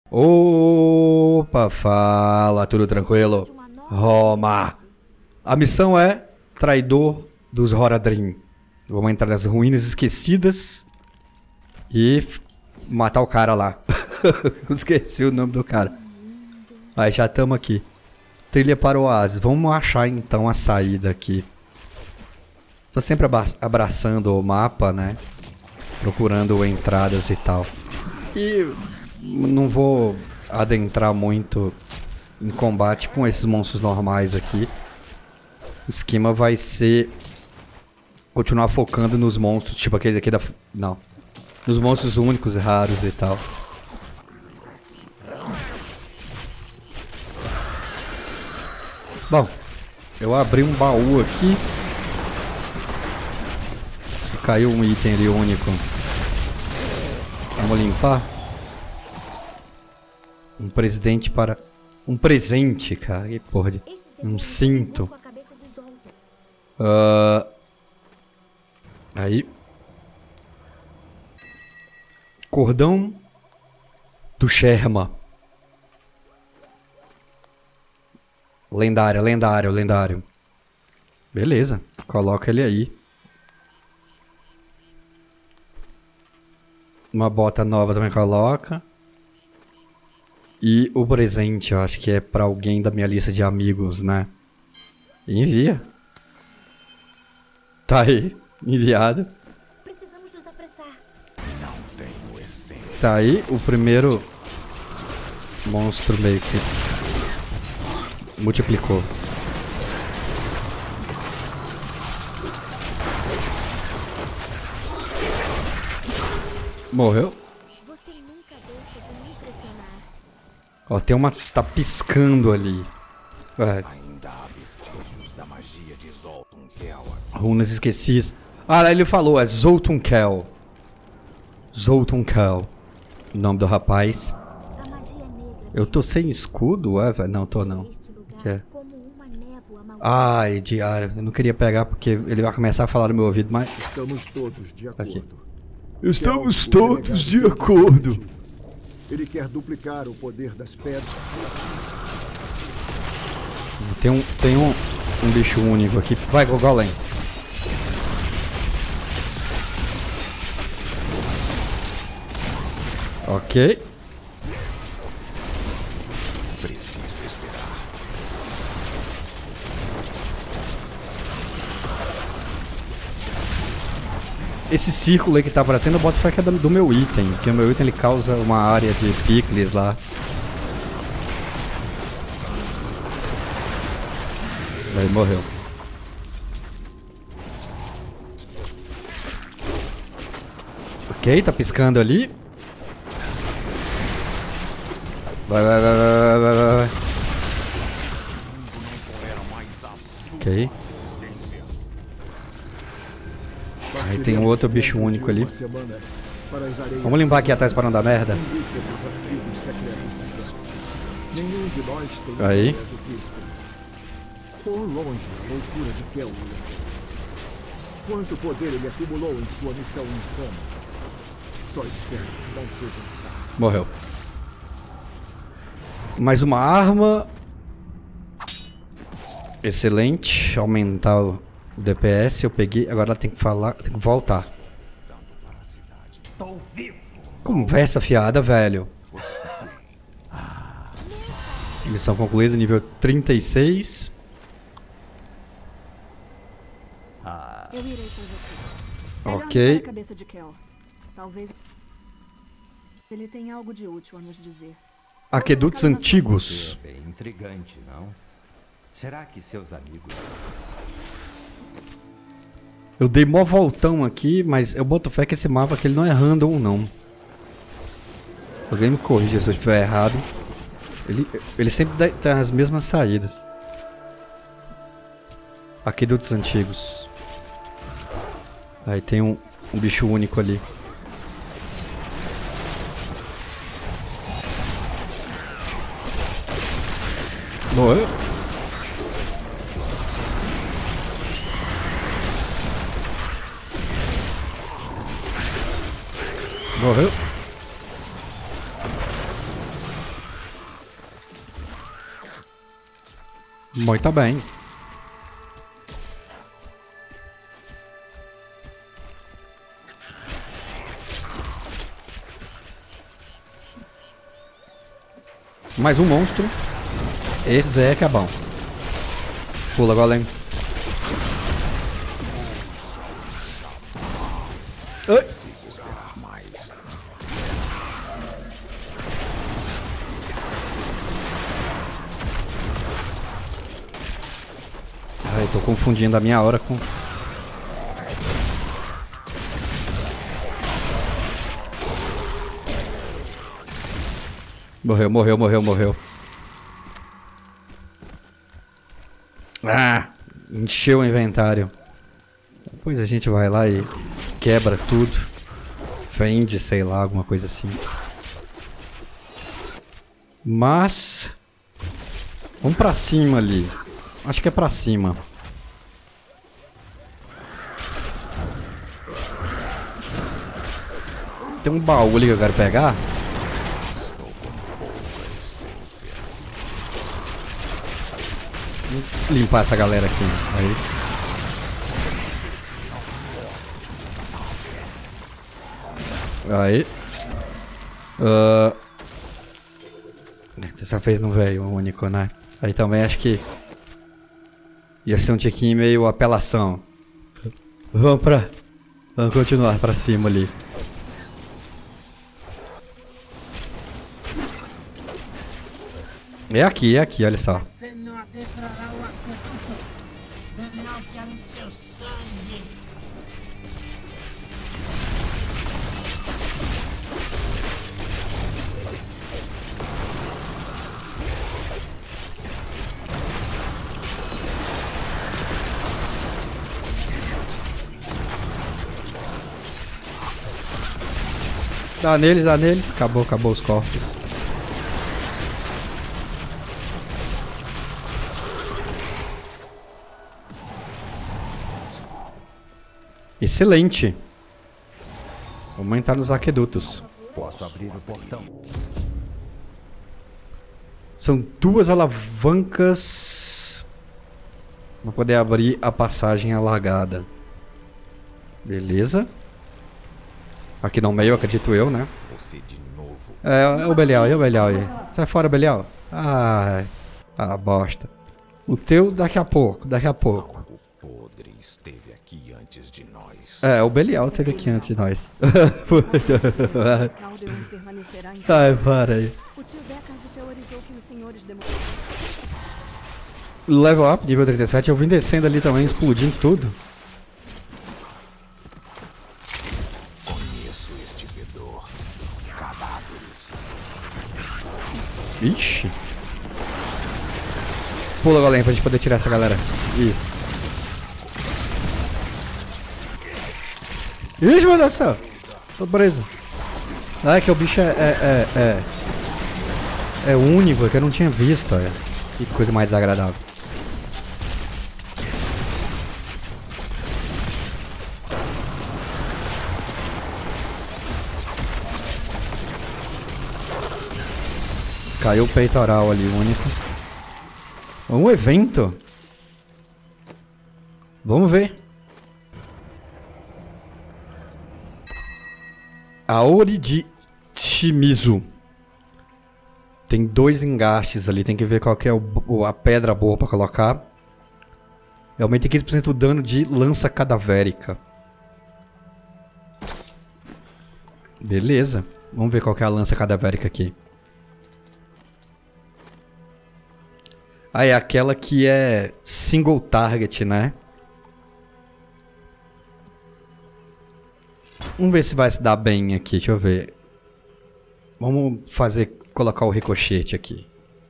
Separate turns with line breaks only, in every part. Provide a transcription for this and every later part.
Opa, fala, tudo tranquilo? Roma! A missão é Traidor dos Horadrim. Vamos entrar nas ruínas esquecidas e matar o cara lá. Eu esqueci o nome do cara. Aí já estamos aqui. Trilha para o oásis. Vamos achar então a saída aqui. Tô sempre abraçando o mapa, né? Procurando entradas e tal. E não vou adentrar muito em combate com esses monstros normais aqui. O esquema vai ser continuar focando nos monstros, tipo aquele aqui da... Não. Nos monstros únicos, raros e tal. Bom, eu abri um baú aqui. E caiu um item ali único. Vamos limpar. Um presidente para... Um presente, cara. Que porra de... Um cinto. Aí. Cordão do Sherma. Lendário, lendário, lendário. Beleza, coloca ele aí. Uma bota nova também coloca. E o presente, eu acho que é pra alguém da minha lista de amigos, né? Envia. Tá aí, enviado.
Precisamos nos apressar.
Não tenho essência.
Tá aí o primeiro monstro meio que multiplicou. Morreu?
Você nunca deixa de me impressionar.
Ó, tem uma... Tá piscando ali. Ué,
Ainda há vestígios da magia de Zoltun Kel.
runas esquecidas. Ah, ele falou, é Zoltunkel. Zoltunkel. O nome do rapaz.
A magia negra
Eu tô sem escudo, é, velho? Não, tô não.
neste lugar
Que é?
como uma névoa maldita.
Ai, diário. Eu não queria pegar porque ele vai começar a falar no meu ouvido, mas...
Estamos todos de acordo.
Aqui.
Estamos todos de acordo. Ele quer duplicar o poder das pedras.
Tem um bicho único aqui. Vai, Golem. Ok.
Preciso esperar.
Esse círculo aí que tá aparecendo, eu boto fé que é do meu item. Porque o meu item ele causa uma área de picles lá. Aí morreu. Ok, tá piscando ali. Vai. Ok. Aí tem um outro bicho único ali. Vamos limpar aqui atrás para não dar merda.
Nenhum de nós tem
Aí.
ideia do que esperar. Quão longe a loucura de Kel ia? Quanto poder ele acumulou em sua missão insana? Só espero que não seja tarde.
Morreu. Mais uma arma. Excelente. Aumentar o DPS. Eu peguei. Agora ela tem que falar. Tem que voltar.
Estou vivo.
Conversa fiada, velho. Missão concluída, nível 36.
Eu irei com você.
Ok.
Melhor a cabeça de Kel. Talvez ele tenha algo de útil a nos dizer.
Aquedutos antigos.
É bem intrigante, não? Será que seus amigos...
Eu dei mó voltão aqui, mas eu boto fé que esse mapa aqui ele não é random, não. Alguém me corrija se eu estiver errado. Ele sempre tem as mesmas saídas. Aquedutos antigos. Aí tem um bicho único ali. Morreu. Morreu. Muito bem. Mais um monstro. Esse é que é bom. Pula, golem. Ai.
Preciso esperar mais.
Ai, tô confundindo a minha hora com... Morreu. Ah, encheu o inventário. Depois a gente vai lá e quebra tudo. Vende, sei lá, alguma coisa assim. Mas... vamos pra cima ali. Acho que é pra cima. Tem um baú ali que eu quero pegar. Vou limpar essa galera aqui. Aí. Dessa vez não veio o único, né? Aí também acho que ia ser um tiquinho meio apelação. Vamos continuar pra cima ali. É aqui, olha só.
Você não adentrará o aqueduto. Belial quer o seu sangue.
Dá neles. Acabou os corpos. Excelente. Vamos entrar nos aquedutos.
Posso abrir o portão.
São 2 alavancas para poder abrir a passagem alagada. Beleza. Aqui no meio, acredito eu, né?
Você de novo.
É o Belial aí. Sai fora, Belial. Ai, bosta. O teu daqui a pouco.
O podre esteve aqui antes de nós.
É, o Belial esteve aqui antes de nós.
Caldeon permanecerá em
Ai, para aí.
O tio Deckard teorizou que os senhores
Level up, nível 37. Eu vim descendo ali também, explodindo tudo.
Conheço este fedor. Cadáveres.
Ixi. Pula, golem, pra gente poder tirar essa galera. Isso. Ixi, meu Deus do céu. Tô preso. Ah, é que o bicho é único, que eu não tinha visto, olha. Que coisa mais desagradável. Caiu o peitoral ali, único. Um evento? Vamos ver. Aori de Shimizu. Tem 2 engastes ali. Tem que ver qual que é a pedra boa pra colocar. Aumenta 15% o dano de lança cadavérica. Beleza. Vamos ver qual que é a lança cadavérica aqui. Ah, é aquela que é single target, né? Vamos ver se vai se dar bem aqui, deixa eu ver. Vamos colocar o ricochete aqui.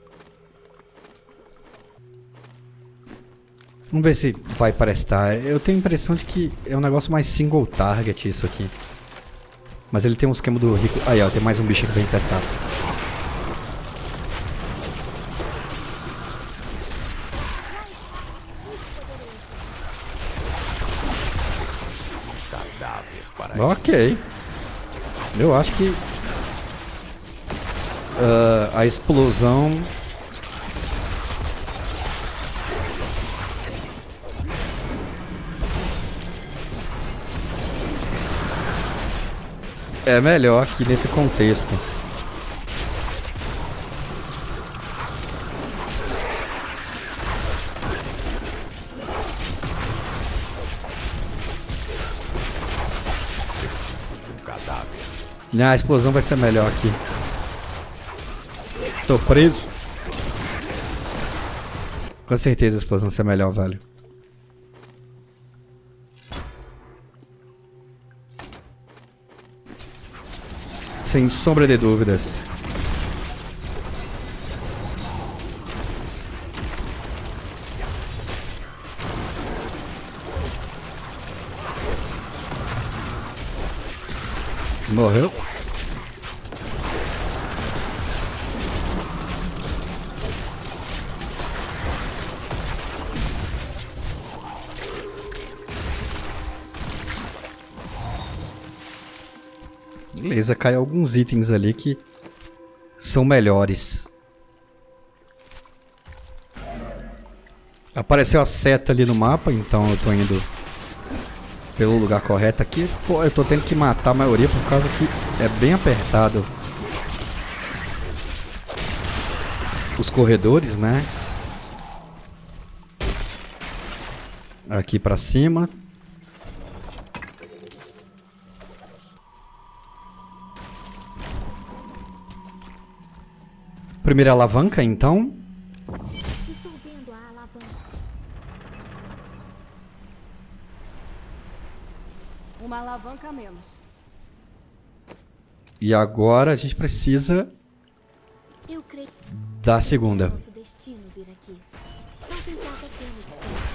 Vamos ver se vai prestar. Eu tenho a impressão de que é um negócio mais single target isso aqui. Mas ele tem um esquema do rico... Aí, ó, tem mais um bicho que vem testar. Ok. Eu acho que a explosão é melhor aqui nesse contexto. A explosão vai ser melhor aqui. Tô preso. Com certeza a explosão vai ser melhor, velho. Sem sombra de dúvidas. Morreu. Beleza, cai alguns itens ali que são melhores. Apareceu a seta ali no mapa, então eu tô indo pelo lugar correto aqui. Pô, eu tô tendo que matar a maioria por causa que é bem apertado os corredores, né? Aqui pra cima. Primeira alavanca, então.
Estou vendo a alavanca.
Uma alavanca a menos.
E agora a gente precisa
Eu creio
da segunda.
nosso destino vir aqui. Talvez haja apenas esperança.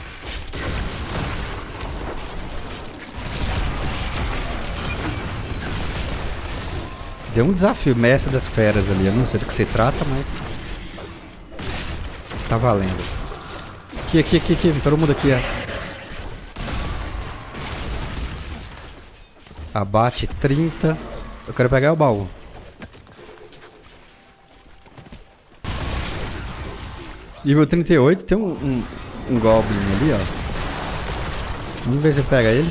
Deu um desafio, mestre das feras ali. Eu não sei do que se trata, mas tá valendo. Aqui, todo mundo aqui, ó. Abate 30. Eu quero pegar o baú. Nível 38, tem um Goblin ali, ó. Vamos ver se pega ele.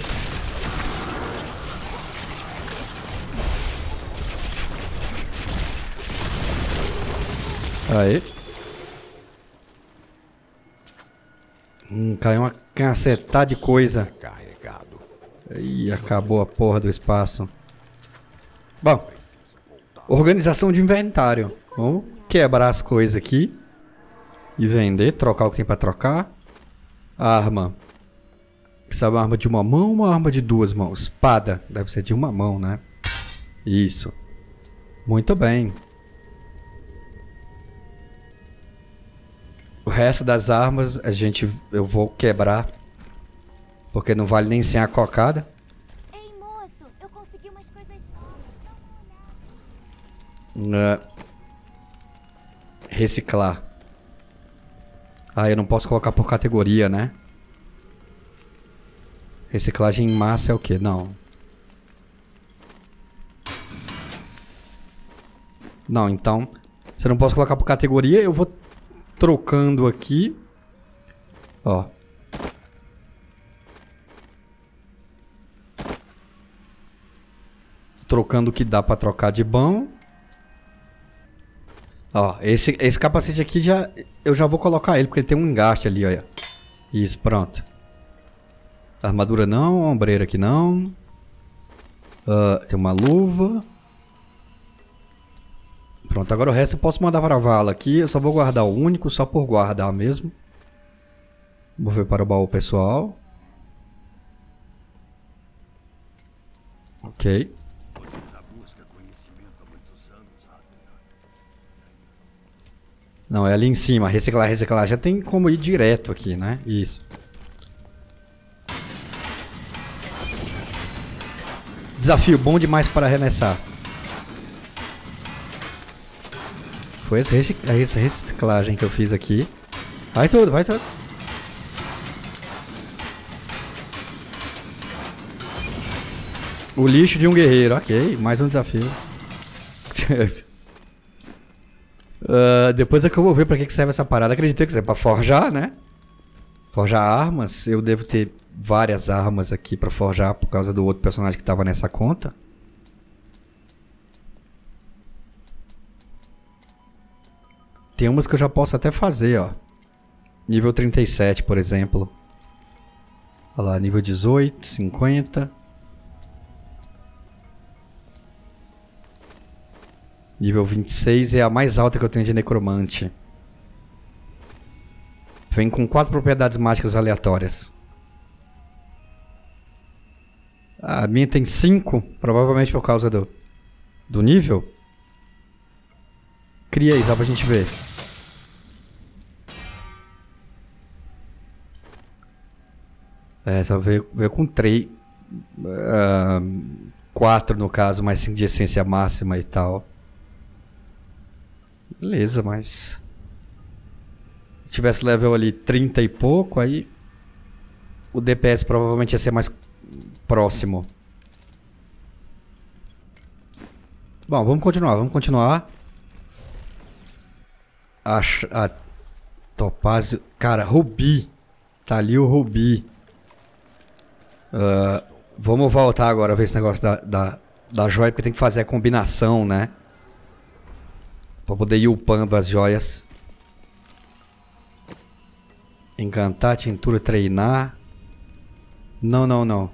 Aí. Caiu uma cacetada de coisa.
Carregado.
Ih, acabou a porra do espaço. Bom, organização de inventário. Vamos quebrar as coisas aqui e vender, trocar o que tem pra trocar. Arma. Sabe, uma arma de uma mão ou uma arma de duas mãos? Espada. Deve ser de uma mão, né? Isso. Muito bem. O resto das armas eu vou quebrar. Porque não vale nem sem a cocada.
Ei, moço, eu consegui umas coisas novas. Dá uma olhada.
Reciclar. Ah, eu não posso colocar por categoria, né? Reciclagem em massa é o quê? Não. Não, então... Se eu não posso colocar por categoria, eu vou trocando aqui. Ó. Trocando o que dá pra trocar de bom. Ó, esse capacete aqui eu já vou colocar ele, porque ele tem um engaste ali, olha. Isso, pronto. Armadura não, ombreira aqui não. Tem uma luva. Pronto, agora o resto eu posso mandar para a vala aqui. Eu só vou guardar o único, só por guardar mesmo. Vou ver para o baú pessoal. Ok. Não, é ali em cima. Reciclar. Já tem como ir direto aqui, né? Isso. Desafio bom demais para arremessar. Foi essa reciclagem que eu fiz aqui. Vai tudo. O lixo de um guerreiro. Ok, mais um desafio. Depois é que eu vou ver pra que serve essa parada. Acreditei que serve pra forjar, né? Forjar armas. Eu devo ter várias armas aqui pra forjar por causa do outro personagem que tava nessa conta. Tem umas que eu já posso até fazer, ó. Nível 37, por exemplo. Olha lá, nível 18, 50. Nível 26 é a mais alta que eu tenho de necromante. Vem com 4 propriedades mágicas aleatórias. A minha tem 5, provavelmente por causa do nível. Cria aí, só pra gente ver. É, só veio com 3. 4 no caso, mais 5 de essência máxima e tal. Beleza, mas... Se tivesse level ali 30 e pouco, aí... O DPS provavelmente ia ser mais próximo. Bom, vamos continuar. A Topázio... Cara, Rubi. Tá ali o Rubi. Vamos voltar agora a ver esse negócio da joia, porque tem que fazer a combinação, né? Pra poder ir upando as joias. Encantar, tintura, treinar. Não.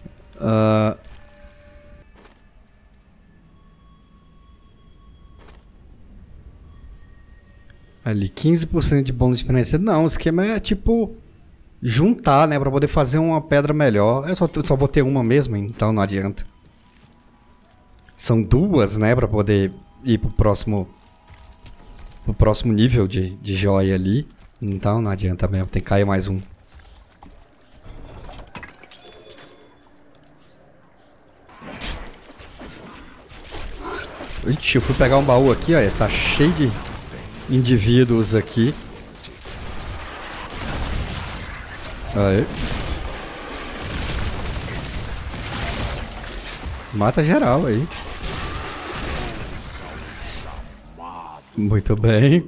Ali, 15% de bônus de experiência. Não, o esquema é tipo... juntar, né? Pra poder fazer uma pedra melhor. Eu só vou ter uma mesmo, então não adianta. São 2, né? Pra poder ir pro próximo nível de joia ali. Então não adianta mesmo. Tem que cair mais um. Ixi, eu fui pegar um baú aqui, ó. Tá cheio de indivíduos aqui. Aí. Mata geral aí. Muito bem.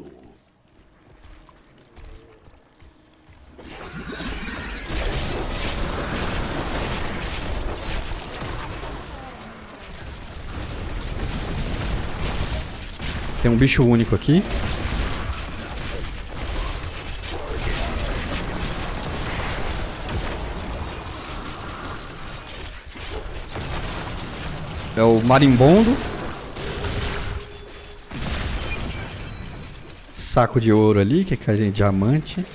Tem um bicho único aqui. É o marimbondo. Saco de ouro ali, que é carinha de diamante.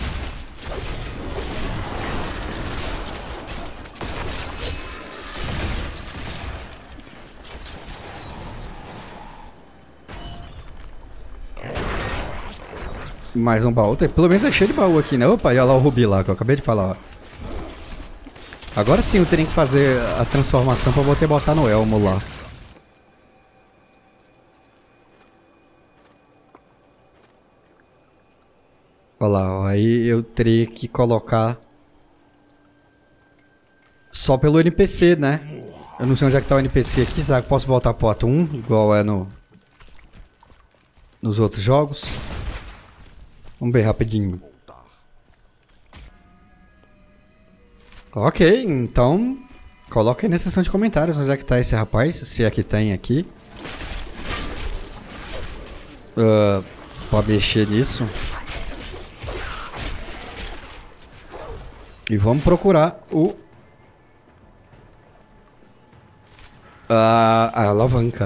Mais um baú. Pelo menos é cheio de baú aqui, né? Opa, olha lá o rubi lá, que eu acabei de falar, ó. Agora sim eu teria que fazer a transformação pra poder botar no elmo lá. Olha lá, ó. Aí eu teria que colocar só pelo NPC, né? Eu não sei onde é que tá o NPC aqui. Será que eu posso voltar pro ato 1, igual é nos outros jogos? Vamos ver rapidinho. Ok, então coloca aí na seção de comentários onde é que tá esse rapaz, se é que tem aqui. Pode mexer nisso. E vamos procurar a alavanca.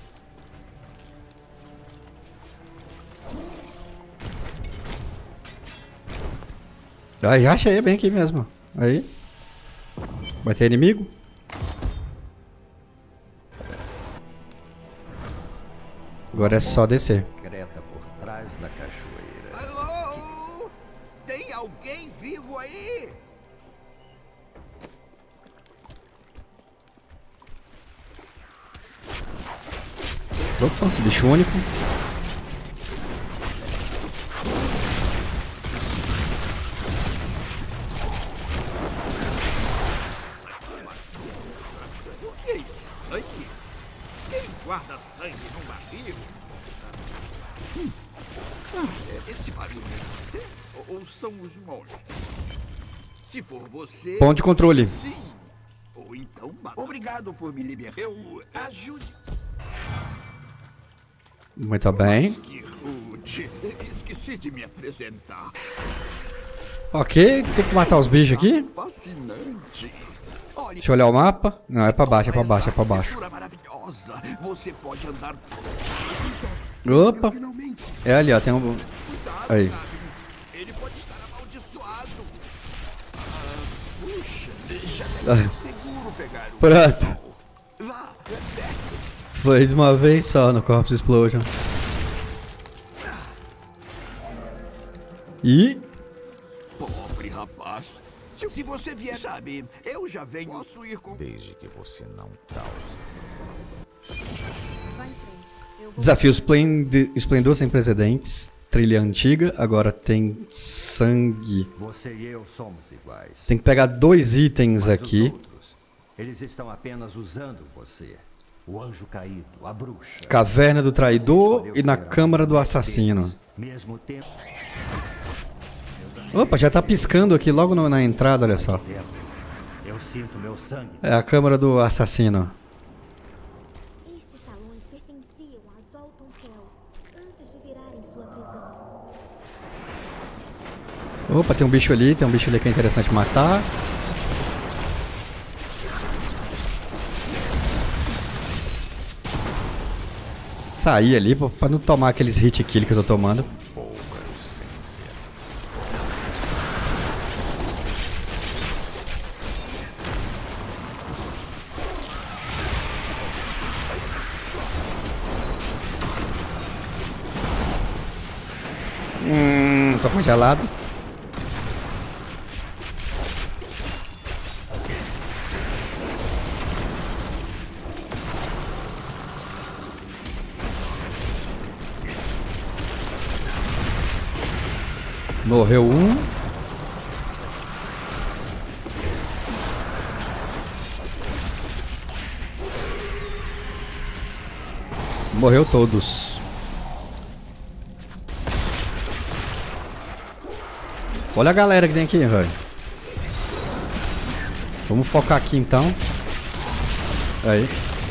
Já achei bem aqui mesmo. Aí. Vai ter inimigo? Agora é só descer.
Secreta por trás da cachoeira.
Alô? Tem alguém vivo aí?
Opa, bicho único.
Guarda sangue num barril? Esse barulho é você? Ou são os monstros? Se for você...
Ponto de controle.
Sim. Ou então... Obrigado por me libertar. Eu ajude.
Muito bem.
Que rude. gente, esqueci de me apresentar.
Ok, tem que matar os bichos aqui.
Fascinante. Olha,
Deixa eu olhar o mapa. Não, é pra baixo, é pra baixo, é pra baixo.
aventura maravilhosa. Você pode andar
Opa!
finalmente.
É ali, ó, tem um... Aí.
Ele pode estar amaldiçoado. Puxa, deixa ele seguro pegar o
Pronto.
sol. Vá,
Foi de uma vez só no Corpse Explosion. E...
pobre rapaz. Se você vier, sabe, eu já venho. Posso ir com...
Desde que você não cause.
Vai em frente. Eu vou...
Desafio Esplendor Sem Precedentes. Trilha antiga, agora tem sangue.
Você e eu somos iguais.
Tem que pegar 2 itens
Mas
aqui.
os outros, eles estão apenas usando você. O anjo caído, a bruxa.
Caverna do Traidor
Escolheu
e na
ser
Câmara do
amigo
Assassino.
deles, mesmo tempo
Opa, já tá piscando aqui logo na entrada, olha só.
eu sinto meu sangue.
É a Câmara do Assassino.
Estes salões pertenciam a Zoltan Kell antes de virarem sua prisão.
Opa, tem um bicho ali que é interessante matar. Sair ali pra não tomar aqueles hit kill que eu tô tomando. Tô congelado. Morreu um. Morreu todos. Olha a galera que tem aqui, velho. Vamos focar aqui então. Aí.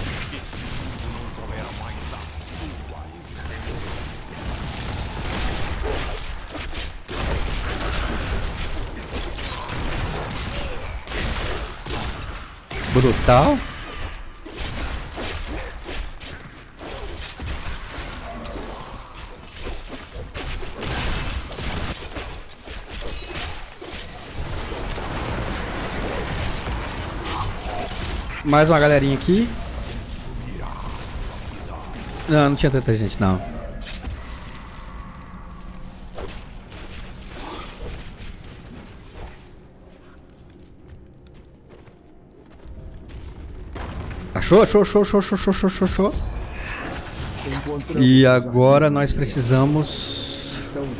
Brutal. Mais uma galerinha aqui. Não, não tinha tanta gente não. Achou, achou, achou, achou, achou, achou, achou, achou. E agora nós precisamos...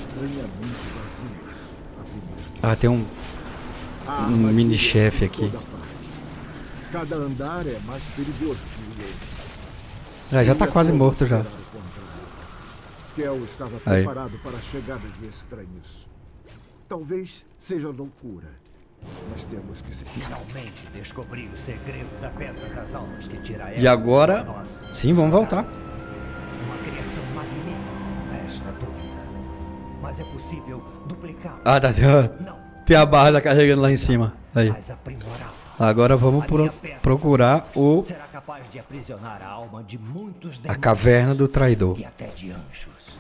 Ah, tem um mini-chefe aqui.
Cada andar é mais perigoso que o outro.
Já tá quase morto já.
Kel estava
Aí.
preparado para a chegada de estranhos. Talvez seja loucura, mas temos que se
Finalmente descobri o segredo da Pedra das Almas que tira
E agora...
Nossa,
Sim, vamos voltar.
uma criação magnífica, esta dúvida. Mas é possível duplicar.
Ah, tá. Tem a barra tá carregando lá em cima. Aí.
Mas aprimorá-la.
Agora vamos procurar o...
Será capaz de aprisionar a alma de muitos
A
demônios
Caverna do Traidor.
e até de anjos.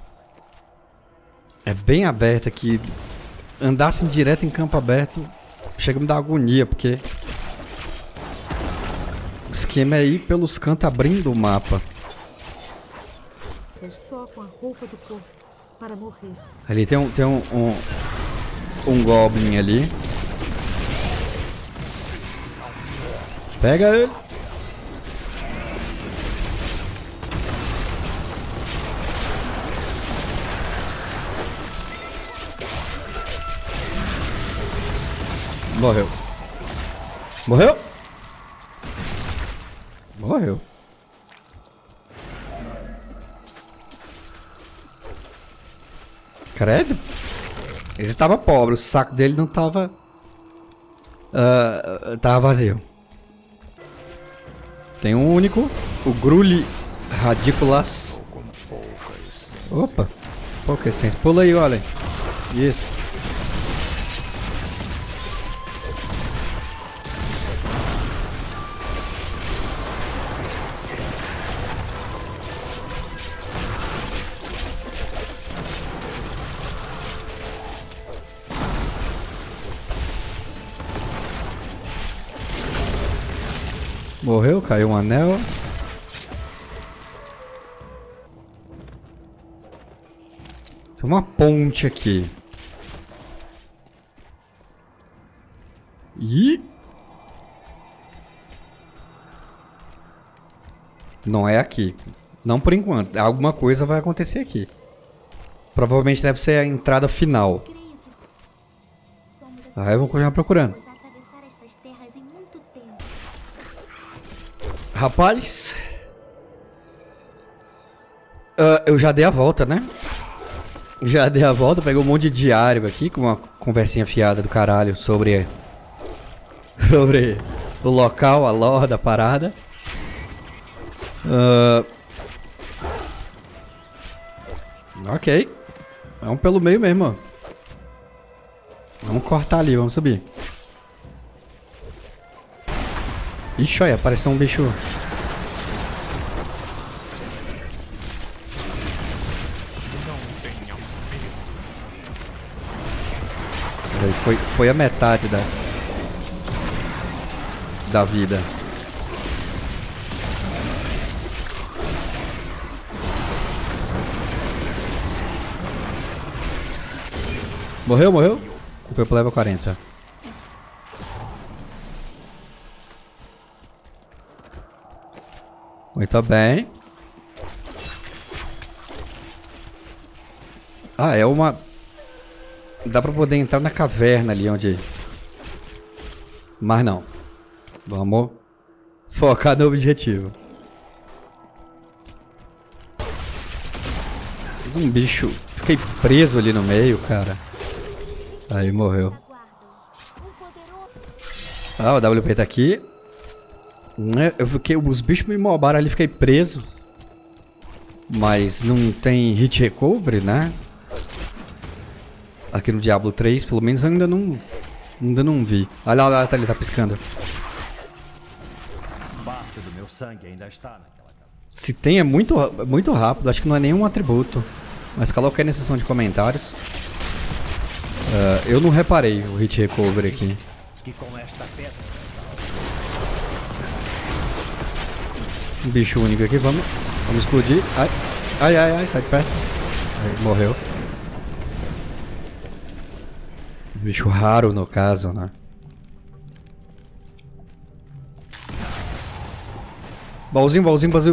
É bem aberto aqui. Andasse direto em campo aberto chega a me dar agonia, porque o esquema é ir pelos cantos abrindo o mapa.
É só com a roupa do corpo para morrer.
Ali tem um Goblin ali. Pega ele. Morreu. Morreu? Morreu. Credo. Ele estava pobre, o saco dele não estava... Tava vazio. Tem um único, o Grulli Radiculas. Opa. Pô, que essência. Pula aí, olha. Isso. Morreu, caiu um anel. Tem uma ponte aqui. Ih! Não é aqui. Não por enquanto. Alguma coisa vai acontecer aqui. Provavelmente deve ser a entrada final.
Creio que somos as
Aí eu vou continuar procurando.
pessoas a atravessar estas terras em muito tempo.
Rapaz. Eu já dei a volta, né? Já dei a volta, peguei um monte de diário aqui, com uma conversinha fiada do caralho sobre o local, a lore da parada. Ok. Vamos pelo meio mesmo, ó. Vamos cortar ali, vamos subir. Ixi, olha, apareceu um bicho. Foi a metade da vida. Morreu, morreu? Foi pro level 40. Muito bem. Ah, é uma... Dá pra poder entrar na caverna ali onde... Mas não. Vamos focar no objetivo. Um bicho... Fiquei preso ali no meio, cara. Aí morreu. Ah, o WP tá aqui. Eu fiquei... Os bichos me mobaram ali, fiquei preso. Mas não tem hit recovery, né? Aqui no Diablo 3, pelo menos ainda não vi. Olha lá, ele tá piscando.
Parte do meu sangue ainda está naquela casa.
Se tem, é muito rápido. Acho que não é nenhum atributo. Mas coloquei na seção de comentários. Eu não reparei o hit recovery aqui.
Que com esta pedra
Um bicho único aqui, vamos explodir. Ai, sai de perto. Aí, morreu. Bicho raro no caso, né? Baúzinho.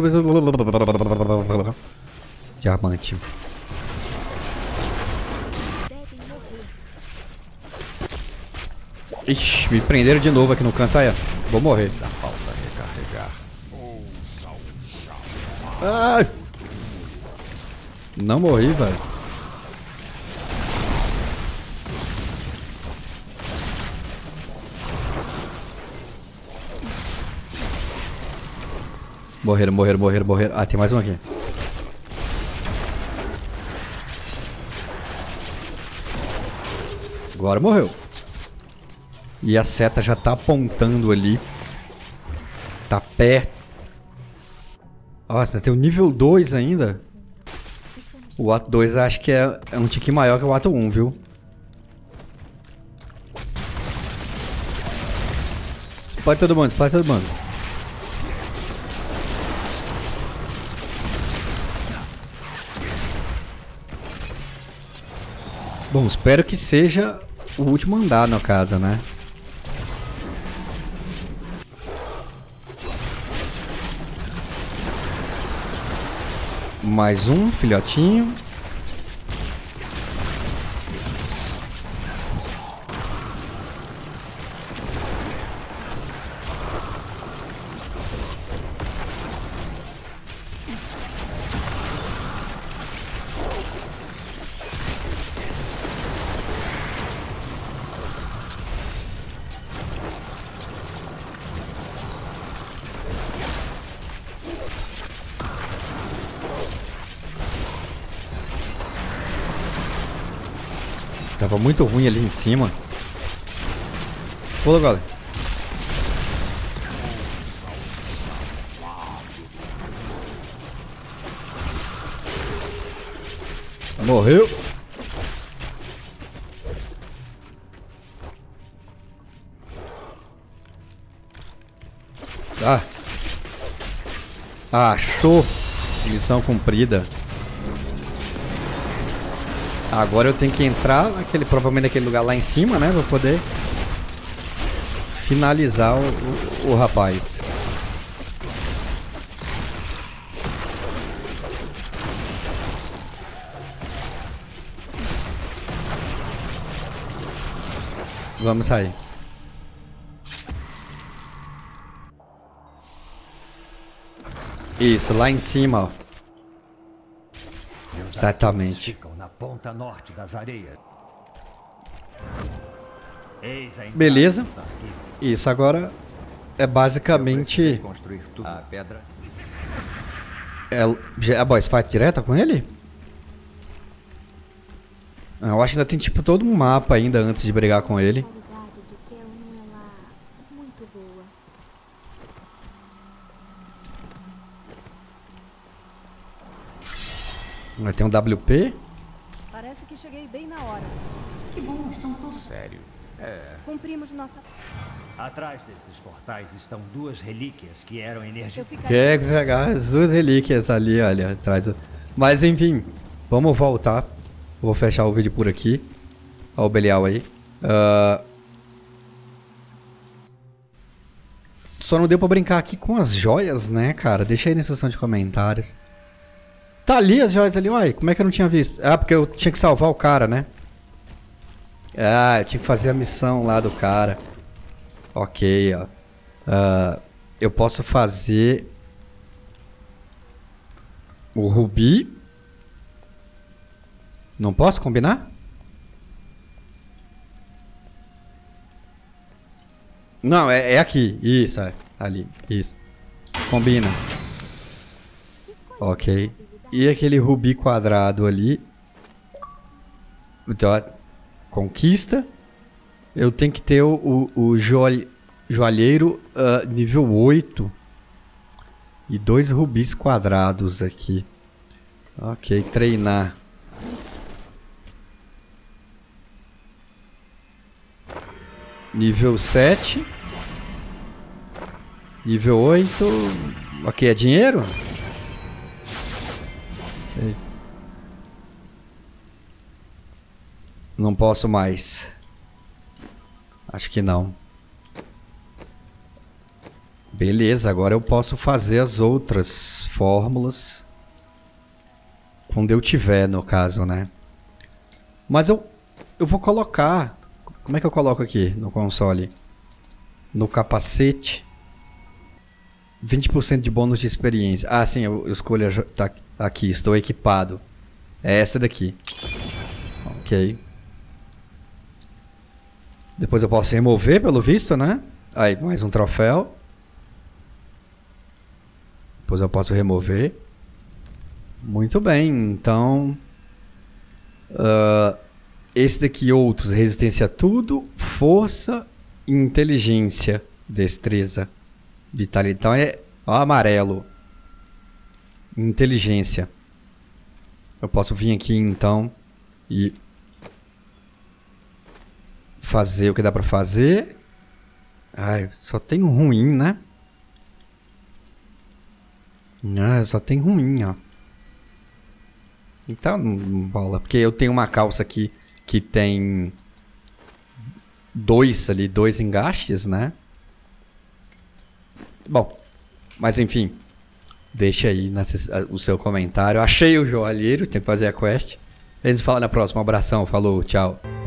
Diamante. Ixi, me prenderam de novo aqui no canto, aí, ó. Vou morrer.
Da falta recarregar.
Ai! Não morri, velho. Morreram. Ah, tem mais um aqui. Agora morreu. E a seta já tá apontando ali. Tá perto. Nossa, tem o nível 2 ainda. O ato 2 acho que é um tiquinho maior que o ato 1, viu? Explode todo mundo. Bom, espero que seja o último andar, no caso, né? Mais um filhotinho. Tava muito ruim ali em cima. Pula, galera. Morreu. Ah. Achou. Missão cumprida. Agora eu tenho que entrar provavelmente naquele lugar lá em cima, né? Pra poder finalizar o rapaz. Vamos sair. Isso, lá em cima, ó. Exatamente.
Ficam na ponta norte das areias.
Beleza. Isso agora é basicamente.
Construir tudo. A pedra.
A boss fight direta com ele? Eu acho que ainda tem tipo todo um mapa ainda antes de brigar com ele.
A qualidade de Kel não é lá muito boa.
Vai ter um WP.
Parece que cheguei bem na hora.
Sério.
Cumprimos nossa...
Atrás desses portais estão duas relíquias que eram energia.
Eu ficaria...
Quer pegar as duas relíquias ali, olha, atrás. Mas enfim, vamos voltar. Vou fechar o vídeo por aqui. Olha o Belial aí. Só não deu pra brincar aqui com as joias, né, cara? Deixa aí na seção de comentários. Tá ali as joias ali, uai. Como é que eu não tinha visto? Ah, porque eu tinha que salvar o cara, né? Ah, eu tinha que fazer a missão lá do cara. Ok, ó. Eu posso fazer o rubi. Não posso combinar? Não, é aqui. Isso, é. Ali. Isso. Combina. Ok. E aquele rubi quadrado ali. Então, conquista. Eu tenho que ter o joalheiro nível 8. E 2 rubis quadrados aqui. Ok, treinar. Nível 7. Nível 8. Ok, é dinheiro? Okay. Não posso mais. Acho que não. Beleza, agora eu posso fazer as outras fórmulas. Quando eu tiver, no caso, né? Mas eu vou colocar... Como é que eu coloco aqui no console? No capacete. 20% de bônus de experiência. Ah, sim, eu escolho... Tá aqui, estou equipado. É essa daqui. Ok. Depois eu posso remover, pelo visto, né? Aí, mais um troféu. Depois eu posso remover. Muito bem, então... esse daqui, outros, resistência a tudo, força, inteligência, destreza, vitalidade. Então é amarelo. Inteligência. Eu posso vir aqui então e fazer o que dá pra fazer. Ai, só tem ruim, né? Ah, só tem ruim, ó. Então, bola. Porque eu tenho uma calça aqui que tem dois engastes, né? Bom, mas enfim. Deixa aí o seu comentário. Achei o joalheiro, tem que fazer a quest. A gente se fala na próxima. Um abração, falou, tchau.